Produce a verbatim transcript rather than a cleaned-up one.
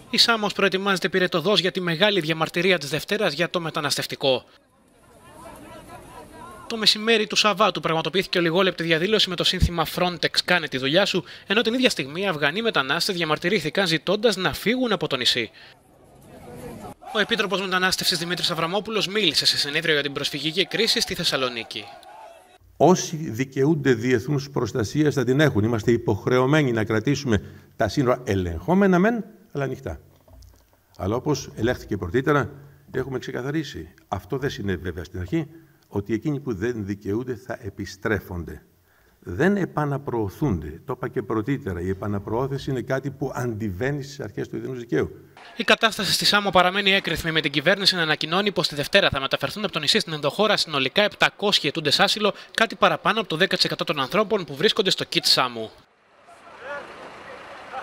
Η Σάμος προετοιμάζεται πυρετωδώς για τη μεγάλη διαμαρτυρία της Δευτέρας για το μεταναστευτικό. Το μεσημέρι του Σαββάτου πραγματοποιήθηκε ολιγόλεπτη διαδήλωση με το σύνθημα Frontex κάνε τη δουλειά σου, ενώ την ίδια στιγμή οι Αφγανοί μετανάστες διαμαρτυρήθηκαν ζητώντας να φύγουν από το νησί. Ο Επίτροπος Μετανάστευσης Δημήτρης Αβραμόπουλος μίλησε σε συνέδριο για την προσφυγική κρίση στη Θεσσαλονίκη. Όσοι δικαιούνται διεθνούς προστασίας θα την έχουν. Είμαστε υποχρεωμένοι να κρατήσουμε τα σύνορα ελεγχόμενα μεν, αλλά ανοιχτά. Αλλά όπως ελέγχθηκε πρωτήτερα, έχουμε ξεκαθαρίσει. Αυτό δεν συνέβη βέβαια στην αρχή, ότι εκείνοι που δεν δικαιούνται θα επιστρέφονται. Δεν επαναπροωθούνται. Το είπα και πρωτήτερα. Η επαναπροώθηση είναι κάτι που αντιβαίνει στις αρχές του διεθνούς δικαίου. Η κατάσταση στη Σάμο παραμένει έκρηθμη, με την κυβέρνηση να ανακοινώνει πως τη Δευτέρα θα μεταφερθούν από το νησί στην ενδοχώρα συνολικά επτακόσιοι αιτούντες άσυλο, κάτι παραπάνω από το δέκα τοις εκατό των ανθρώπων που βρίσκονται στο Κιτ Σάμου.